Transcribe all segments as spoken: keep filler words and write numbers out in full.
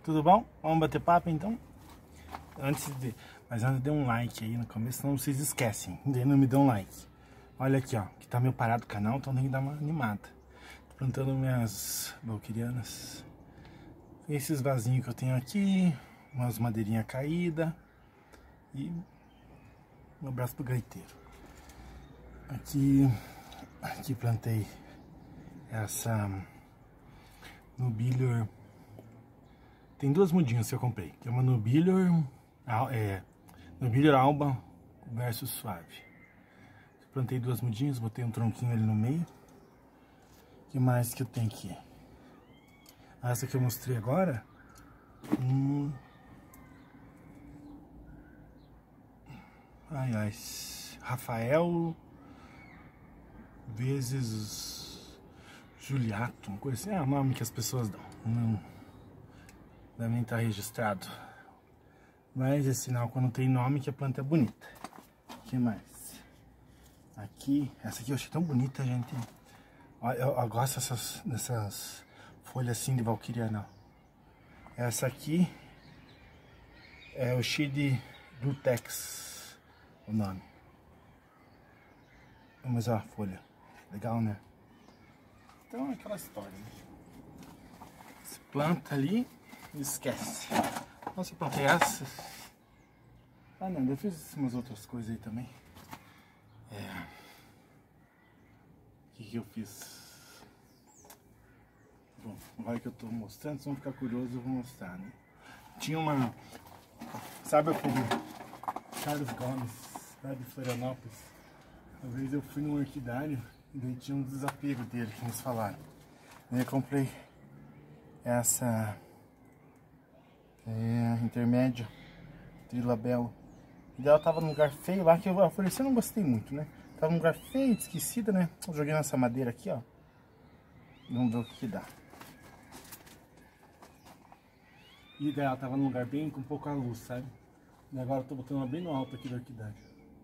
Tudo bom? Vamos bater papo então? Antes de... Mas antes dê um like aí no começo, senão vocês esquecem. Daí não me dão like. Olha aqui, ó, que tá meio parado o canal, então tem que dar uma animada. Tô plantando minhas valquirianas. Esses vasinhos que eu tenho aqui, umas madeirinhas caídas. E um abraço pro gaiteiro. Aqui, aqui plantei essa Nobilior. Tem duas mudinhas que eu comprei. Tem uma Nobilior, é, Nobilior Alba versus Suave. Plantei duas mudinhas, botei um tronquinho ali no meio. O que mais que eu tenho aqui? Essa que eu mostrei agora. Hum. Ai, ai. Rafael vezes Juliato, uma coisa assim. É o nome que as pessoas dão. Não devem estar registrado. Mas é sinal quando tem nome que a planta é bonita. O que mais? Aqui, essa aqui eu achei tão bonita, gente. Olha, eu, eu gosto dessas, dessas folhas assim de valquiriana. Essa aqui é o Shade Glutex, o nome. Mas ó, a folha. Legal, né? Então é aquela história, né? Você planta ali e esquece. Nossa, eu plantei essas. Ah não, eu fiz umas outras coisas aí também. É. O que que eu fiz? Bom, agora que eu tô mostrando, se vão ficar curiosos, eu vou mostrar, né? Tinha uma... Sabe aquele Carlos Gomes, lá de Florianópolis? Uma vez eu fui num orquidário e daí tinha um desapego dele que nos falaram. Daí eu comprei essa é, intermédia, Trilabelo. E daí ela tava num lugar feio lá que eu ofereci, eu não gostei muito, né? Tava num lugar feio, esquecida, né? Eu joguei nessa madeira aqui, ó. Vamos ver o que que dá. E daí ela tava num lugar bem com pouca luz, sabe? E agora eu tô botando ela bem no alto aqui da orquidária.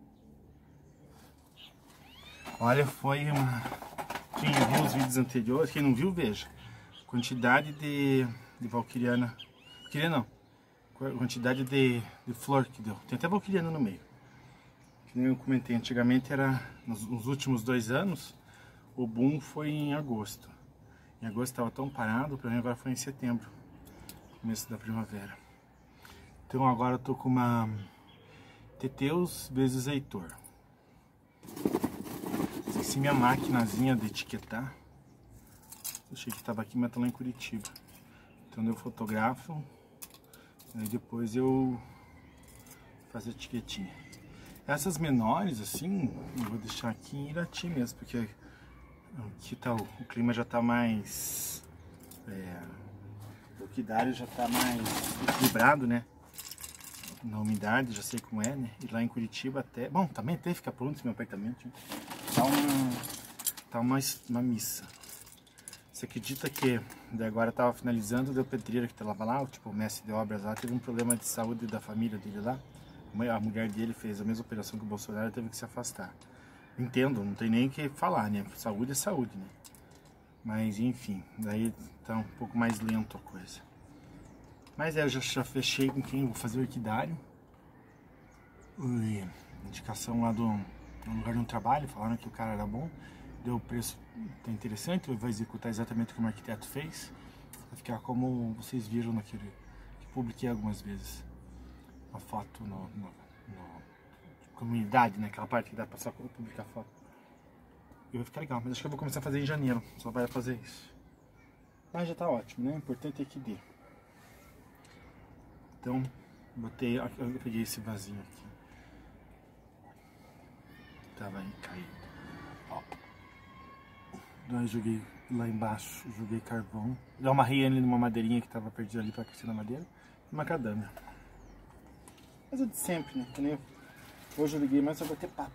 Olha, foi uma... Quem viu os vídeos anteriores, quem não viu, veja. Quantidade de, de valquiriana. Valquiriana não. Quantidade de, de flor que deu. Tem até valquiriana no meio. Que nem eu comentei, antigamente era, nos, nos últimos dois anos, o boom foi em agosto. Em agosto estava tão parado, para mim agora foi em setembro. Começo da primavera. Então agora eu tô com uma Teteus vezes Heitor. Esqueci minha maquinazinha de etiquetar. Achei que estava aqui, mas tá lá em Curitiba. Então eu fotografo. Aí depois eu faço a etiquetinha. Essas menores assim, eu vou deixar aqui em Irati mesmo, porque aqui tá, o, o clima já tá mais... É, o orquidário já tá mais equilibrado, né? Na umidade, já sei como é, né? E lá em Curitiba até... Bom, também até fica pronto esse meu apartamento. Né? Tá uma... Tá uma, uma missa. Você acredita que daí agora tava finalizando, deu pedreiro que tava lá, tipo o mestre de obras lá, teve um problema de saúde da família dele lá. A mulher dele fez a mesma operação que o Bolsonaro e teve que se afastar. Entendo, não tem nem o que falar, né? Saúde é saúde, né? Mas enfim, daí tá um pouco mais lento a coisa. Mas é, eu já, já fechei com quem eu vou fazer o orquidário. Ui, indicação lá do no lugar de um trabalho, falaram que o cara era bom. Deu o preço tá interessante, eu vou executar exatamente como o arquiteto fez. Vai ficar como vocês viram naquele que publiquei algumas vezes. Uma foto no, no, no comunidade, né? Aquela parte que dá pra só publicar foto. E vai ficar legal, mas acho que eu vou começar a fazer em janeiro. Só vai fazer isso. Mas já tá ótimo, né? O importante é que dê. Então, botei. Eu peguei esse vasinho aqui. Tava aí caído. Ó. Daí joguei lá embaixo, joguei carvão. Eu amarrei ele numa madeirinha que tava perdida ali pra crescer na madeira. E macadâmia. Mas é de sempre, né? Que nem eu... Hoje eu liguei mais pra bater papo.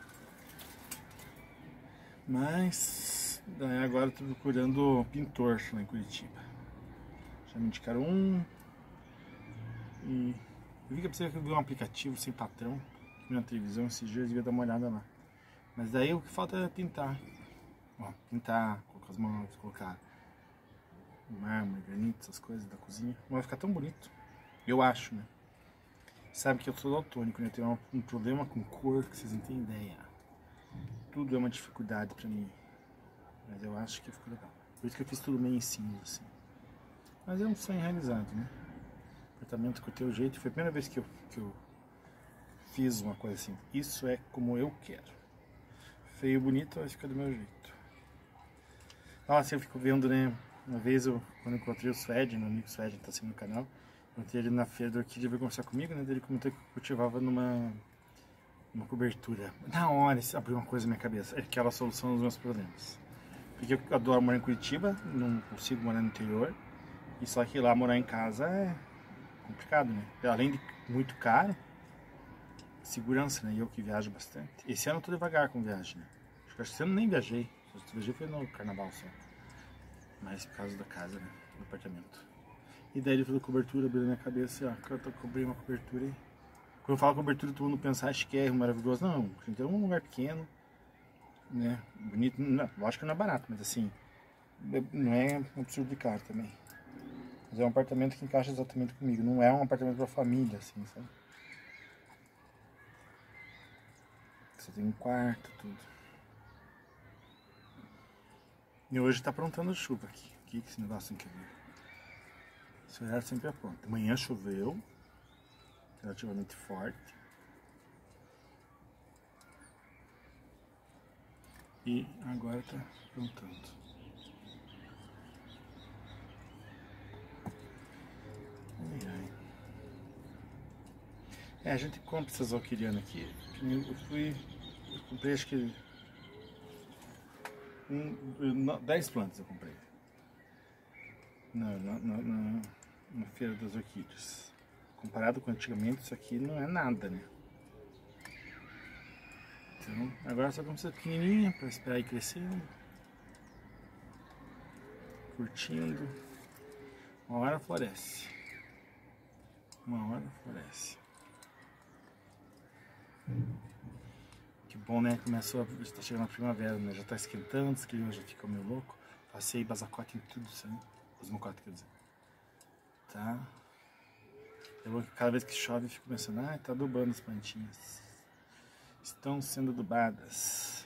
Mas... Daí agora eu tô procurando pintor lá em Curitiba. Já me indicaram um. E... Eu vi que precisa ver um aplicativo sem patrão. Na televisão esses dias, eu devia dar uma olhada lá. Mas daí o que falta é pintar. Ó, pintar, colocar as mãos, colocar mármore, granito, essas coisas da cozinha. Não vai ficar tão bonito. Eu acho, né? Sabe que eu sou daltônico, né? Eu tenho um, um problema com cor que vocês não têm ideia. Tudo é uma dificuldade pra mim. Mas eu acho que ficou legal. Por isso que eu fiz tudo meio em cinza, assim. Mas é um sonho realizado, né? Apartamento com o teu jeito. Foi a primeira vez que eu, que eu fiz uma coisa assim. Isso é como eu quero. Feio, bonito, vai ficar do meu jeito. Nossa, eu fico vendo, né? Uma vez eu, quando eu encontrei o Suede, meu amigo Suede, tá assim no canal. Encontrei ele na feira do Orquídea, veio conversar comigo, né? Ele comentou que eu cultivava numa uma cobertura. Na hora, isso abriu uma coisa na minha cabeça. É aquela solução dos meus problemas. Porque eu adoro morar em Curitiba, não consigo morar no interior. E só que lá morar em casa é complicado, né? Além de muito caro, segurança, né? Eu que viajo bastante. Esse ano eu tô devagar com viagem, né? Acho que esse ano nem viajei. Eu viajei foi no carnaval só. Mas por causa da casa, né? Do apartamento. E daí ele falou cobertura, abriu na minha cabeça, ó, que eu tô cobrindo uma cobertura e... Quando eu falo cobertura, todo mundo pensa, acho que é maravilhoso. Não, a gente tem um lugar pequeno, né? Bonito, não, lógico que não é barato, mas assim, não é um absurdo de caro também. Mas é um apartamento que encaixa exatamente comigo, não é um apartamento pra família, assim, sabe? Você tem um quarto, tudo. E hoje tá aprontando chuva aqui. O que esse negócio incrível? Esse horário sempre apronta. Amanhã choveu, relativamente forte. E agora tá aprontando. Ai, ai. É, a gente compra essas orquidianas aqui. Eu fui. Eu comprei acho que. Um, dez plantas eu comprei. Na, na, na, na feira das orquídeas. Comparado com antigamente, isso aqui não é nada, né? Então, agora só vamos ser pequenininha para esperar ir crescendo, curtindo. Uma hora floresce. Uma hora floresce. Que bom, né? Começou, a, está chegando a primavera, né? Já está esquentando, os climas já ficam meio louco. Passei basacote em tudo, sabe? Os mocotes, quer dizer. Tá? Eu, cada vez que chove, eu fico pensando, ah, tá adubando as plantinhas. Estão sendo adubadas.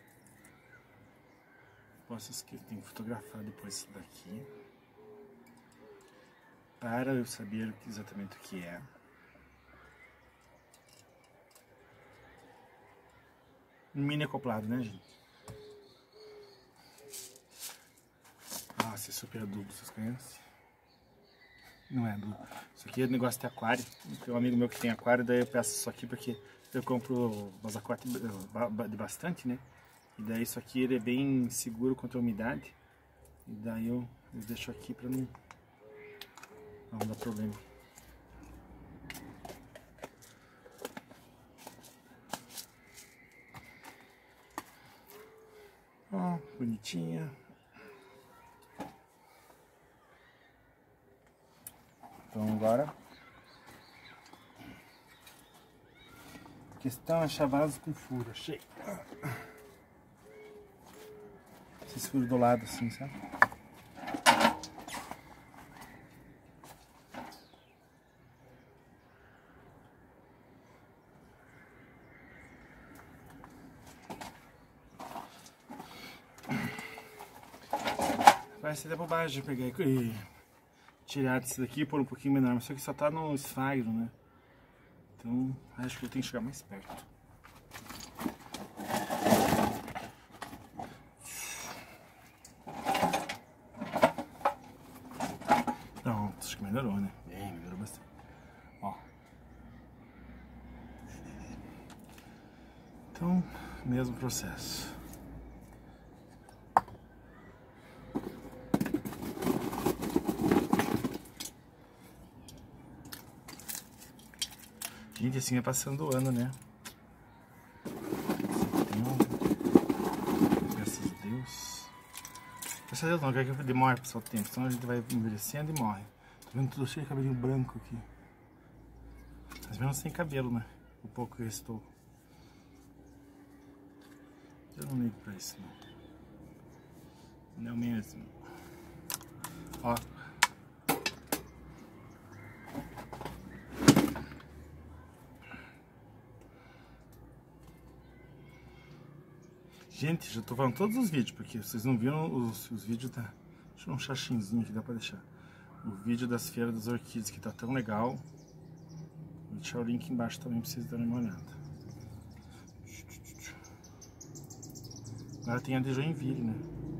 Posso esquecer, tenho que fotografar depois isso daqui. Para eu saber exatamente o que é. Um mini acoplado, né, gente? Nossa, é super adubo, vocês conhecem? Não é adubo. Isso aqui é negócio de aquário. Tem um amigo meu que tem aquário, daí eu peço isso aqui porque eu compro basacote de bastante, né? E daí isso aqui ele é bem seguro contra a umidade. E daí eu, eu deixo aqui pra não, não dar problema. Ó, bonitinha. Então agora a questão é achar vasos com furo, achei. Esses furos do lado assim, sabe? Vai ser até bobagem pegar e tirar desse daqui e pôr um pouquinho menor, mas só que só tá no esfagno, né? Então acho que eu tenho que chegar mais perto. Pronto, acho que melhorou, né? É, melhorou bastante. Ó. Então, mesmo processo. Gente, assim é passando o ano, né? Graças a Deus. Graças a Deus não, quer que eu demore para o tempo, senão a gente vai envelhecendo e morre. Tô vendo tudo cheio de cabelinho branco aqui. Mas mesmo sem cabelo, né? O pouco que eu estou. Eu não ligo pra isso, não. Não mesmo. Ó. Gente, já tô falando todos os vídeos, porque vocês não viram os, os vídeos da... Deixa eu um xaxinzinho aqui, dá pra deixar. O vídeo das feiras das orquídeas, que tá tão legal. Vou deixar o link embaixo também pra vocês darem uma olhada. Agora tem a de Joinville, né?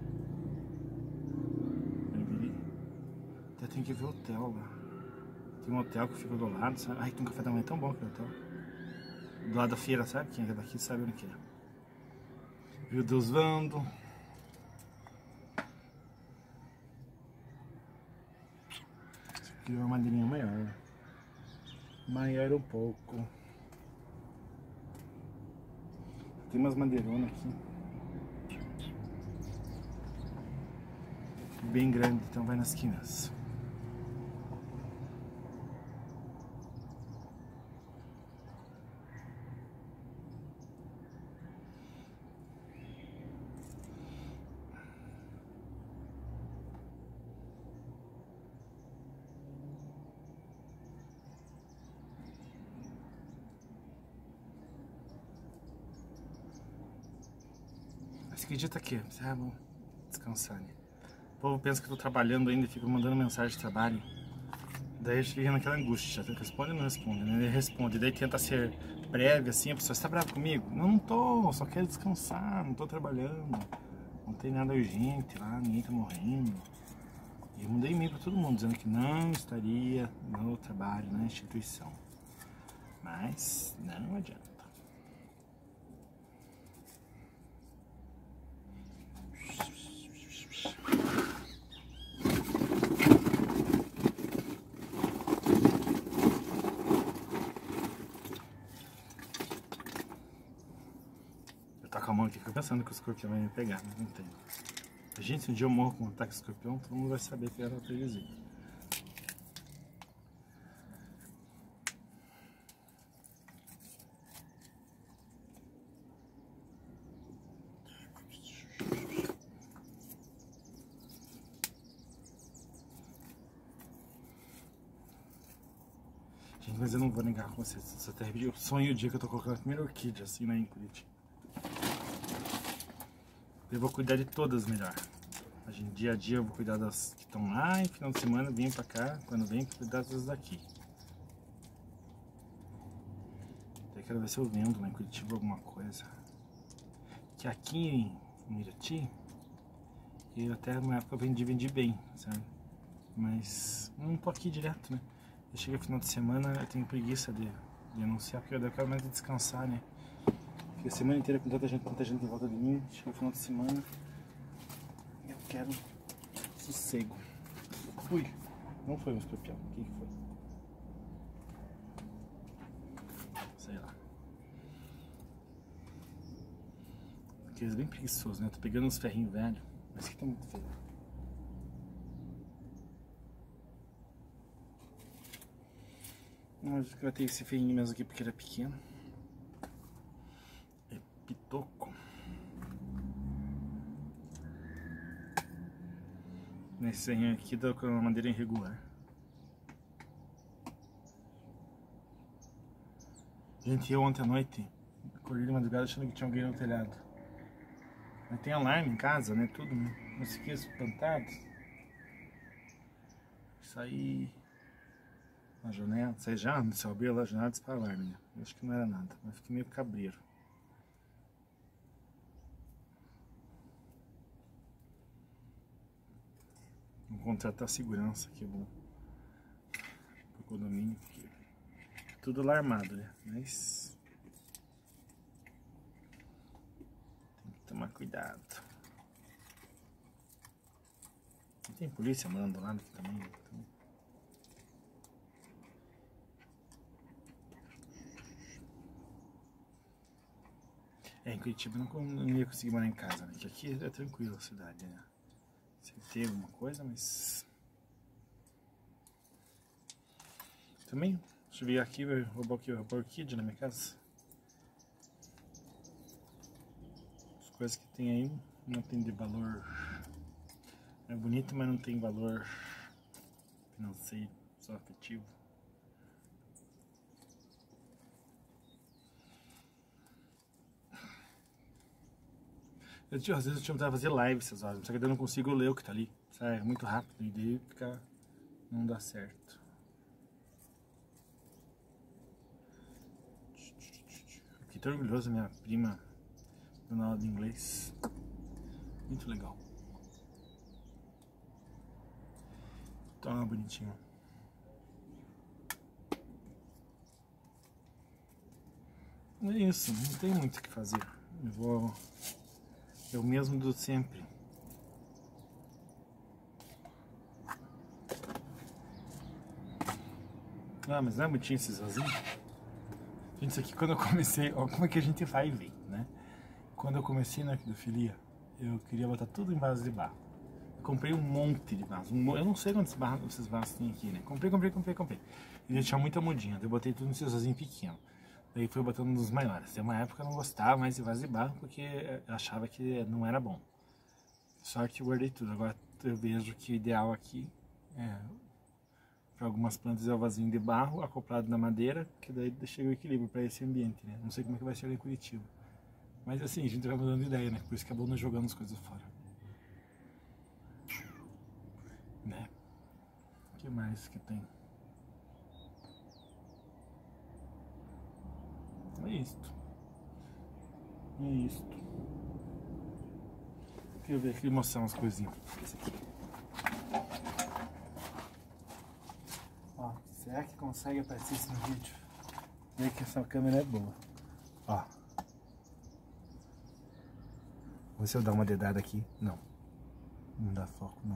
Joinville. Até tem que ver o hotel lá. Tem um hotel que fica do lado, sabe? Ai, tem um café da manhã tão bom aquele hotel. Do lado da feira, sabe? Quem é daqui sabe onde que é. Rio dos Vando. Esse aqui é uma madeirinha maior. Maior um pouco. Tem umas madeironas aqui. Bem grande, então vai nas quinas. Você acredita que ah, vou descansar, né? O povo pensa que eu tô trabalhando ainda e fica mandando mensagem de trabalho. Daí eu fico naquela angústia, responde ou não responde, né? Ele responde, daí tenta ser breve assim, a pessoa, você tá bravo comigo? Não, não tô, só quero descansar, não tô trabalhando, não tem nada urgente lá, ninguém tá morrendo. E eu mandei e-mail pra todo mundo, dizendo que não estaria no trabalho, na instituição. Mas não adianta. Tá com a mão aqui, fica pensando que o escorpião vai me pegar, mas não tem. Gente, se um dia eu morro com um ataque de escorpião, todo mundo vai saber que era previsível. Gente, mas eu não vou negar com vocês, isso até eu sonho o dia que eu tô colocando a primeira orquídea assim, né, em Curitiba. Eu vou cuidar de todas melhor. Hoje em dia a dia eu vou cuidar das que estão lá, e final de semana eu venho pra cá, quando vem, cuidar das daqui. Até quero ver se eu vendo lá em Curitiba alguma coisa. Que aqui em Irati, eu até uma época eu vendi, vendi bem, sabe? Mas não tô aqui direto, né? Eu chego no final de semana, eu tenho preguiça de, de anunciar, porque eu quero mais descansar, né? Fiquei a semana inteira com tanta gente, tanta gente em volta de mim, chega no final de semana, eu quero sossego. Ui, não foi um escorpião, quem foi? Sei lá. Aqueles bem preguiçosos, né? Tô pegando uns ferrinhos velhos, mas que tá muito feio. Mas eu ter esse ferrinho mesmo aqui porque ele é pequeno. É pitoco. Nesse ferrinho aqui dá com uma madeira irregular. Gente, eu ontem à noite acordei de madrugada achando que tinha alguém no telhado. Mas tem alarme em casa, né? Tudo, né? Mas fiquei espantado. Saí na janela, saí já, se eu abrir a janela, dispara alarme, né? Eu acho que não era nada, mas fiquei meio cabreiro. Vou contratar segurança aqui, bom. Pro condomínio, porque tudo alarmado, né? Mas tem que tomar cuidado. E tem polícia morando lá aqui também, então... É, em Curitiba eu não, não ia conseguir morar em casa, né? Porque aqui é tranquilo a cidade, né? Sempre tem alguma coisa, mas... Também, deixa eu ver aqui, vai roubar aqui, roubar orquídea na minha casa. As coisas que tem aí não tem de valor. É bonito, mas não tem valor. financeiro, só afetivo. Eu, às vezes eu tinha vontade de fazer live essas horas, só que eu não consigo ler o que tá ali, sabe? É muito rápido e daí fica... não dá certo. Fiquei tão orgulhoso da minha prima dando aula de inglês. Muito legal. Toma, bonitinho. É isso, não tem muito o que fazer. Eu vou... eu mesmo do sempre. Ah, mas não é bonitinho esse sozinho? Gente, isso aqui quando eu comecei... ó, como é que a gente vai ver, né? Quando eu comecei na pedofilia, eu queria botar tudo em vaso de barro. Eu comprei um monte de vasos. Um, eu não sei quantos barros, esses vasos tem aqui, né? Comprei, comprei, comprei, comprei. E ele tinha muita mudinha. Eu botei tudo nesse vasinho pequeno. Daí fui botando nos maiores. Tem uma época eu não gostava mais de vaso de barro porque eu achava que não era bom. Só que eu guardei tudo. Agora eu vejo que o ideal aqui é, para algumas plantas é o vasinho de barro acoplado na madeira, que daí chega o equilíbrio para esse ambiente, né? Não sei como é que vai ser em Curitiba. Mas assim, a gente vai mudando de ideia, né? Por isso que acabou não jogando as coisas fora. Né? O que mais que tem? É isto. É isto. Deixa eu ver aqui e mostrar umas coisinhas. Esse aqui. Ó, será que consegue aparecer isso no vídeo? Vê que essa câmera é boa. Ó. Vou ver se eu dar uma dedada aqui. Não. Não dá foco, não.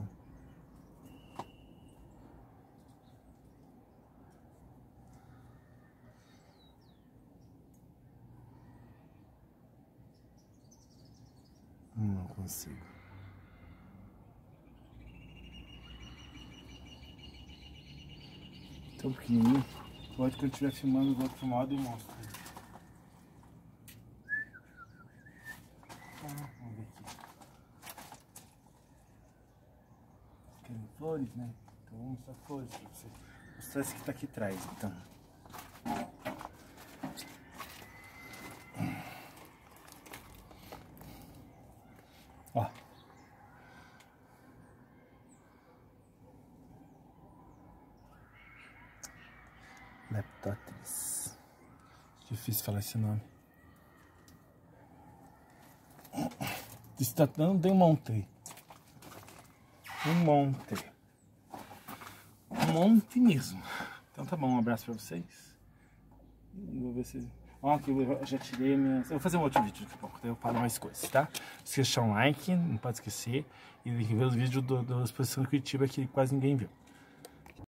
Não consigo. Tão pequenininho. Pode que eu estiver filmando do outro modo e mostro. Ah, vamos ver aqui. Querem flores, né? Então vamos mostrar flores pra você. Vou mostrar esse que tá aqui atrás, então. Ó. Leptotris. Difícil falar esse nome. Está dando um monte. Um monte. Um monte mesmo. Então tá bom, um abraço pra vocês. Vou ver se... ó, aqui eu já tirei minhas... eu vou fazer um outro vídeo daqui a pouco, daí eu falo mais coisas, tá? Não esqueça de deixar um like, não pode esquecer. E ver os vídeos do, da exposição de Curitiba que quase ninguém viu.